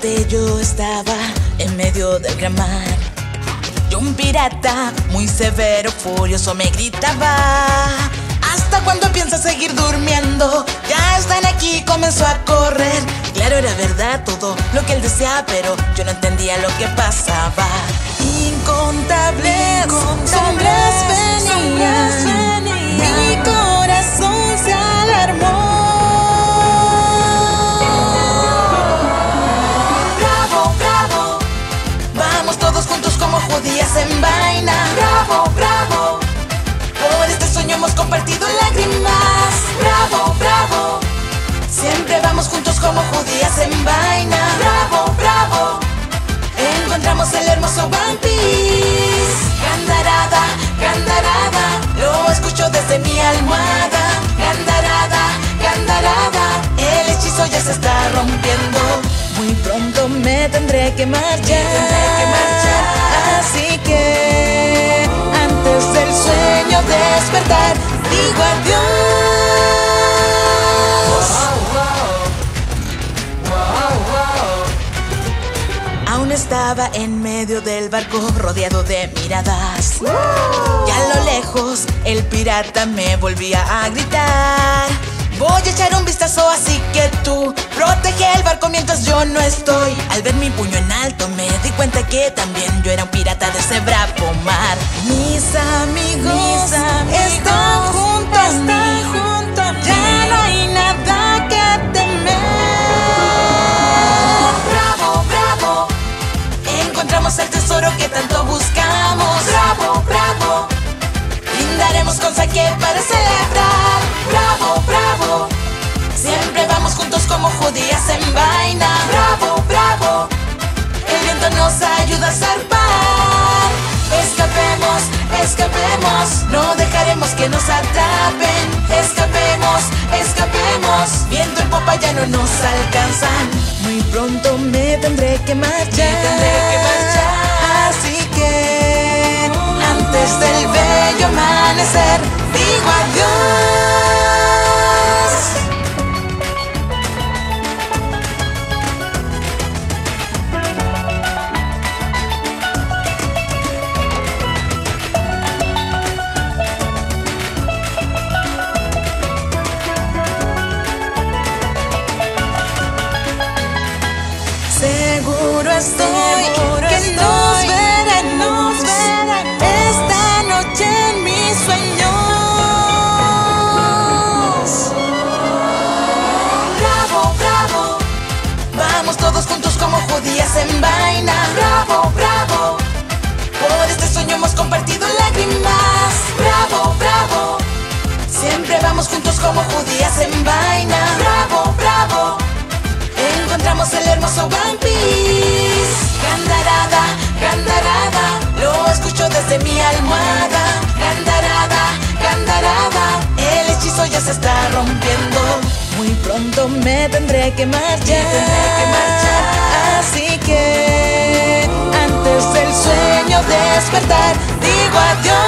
noche yo estaba en medio del gran mar y un pirata muy severo, furioso me gritaba: ¿hasta cuándo piensas seguir durmiendo? Ya están aquí, comenzó a correr. Claro, era verdad todo lo que él deseaba, pero yo no entendía lo que pasaba. Incontables sombras venían, mi corazón se alarmó. Bravo, bravo, vamos todos juntos como judías en vaina. Bravo, bravo, por este sueño hemos compartido lágrimas. Bravo, bravo, siempre vamos juntos como judías en vaina. Bravo, bravo, encontramos el hermoso One Piece. Gandarada, gandarada, lo escucho desde mi almohada. Gandarada, gandarada, el hechizo ya se está rompiendo. Muy pronto me tendré que marchar, así que antes del sueño despertar, digo adiós. Aún estaba en medio del barco rodeado de miradas, y a lo lejos el pirata me volvía a gritar: voy a echar un vistazo, así que tú protege el barco mientras yo no estoy. Al ver mi puño en alto me di cuenta que también yo era un pirata de ese bravo mar. Mis amigos están junto a mí, ya no hay nada que temer. Bravo, bravo, encontramos el tesoro que tanto buscamos. Bravo, bravo, brindaremos con saque para celebrar. Bravo, bravo, siempre vamos juntos como judías en vaina. Bravo, bravo, el viento nos ayuda a zarpar. Escapemos, escapemos, no dejaremos que nos atrapen. Escapemos, escapemos, viento en popa ya no nos alcanzan. Muy pronto me tendré que marchar, así que antes del bello amanecer, digo adiós. Seguro estoy que nos veremos esta noche en mis sueños. Bravo, bravo, vamos todos juntos como judías en vaina. Bravo, bravo, por este sueño hemos compartido lágrimas. Bravo, bravo, siempre vamos juntos como judías en vaina. Bravo, bravo, encontramos el hermoso One Piece. Gandarada, gandarada, lo escucho desde mi almohada. Gandarada, gandarada, el hechizo ya se está rompiendo. Muy pronto me tendré que marchar, así que antes del sueño despertar, digo adiós.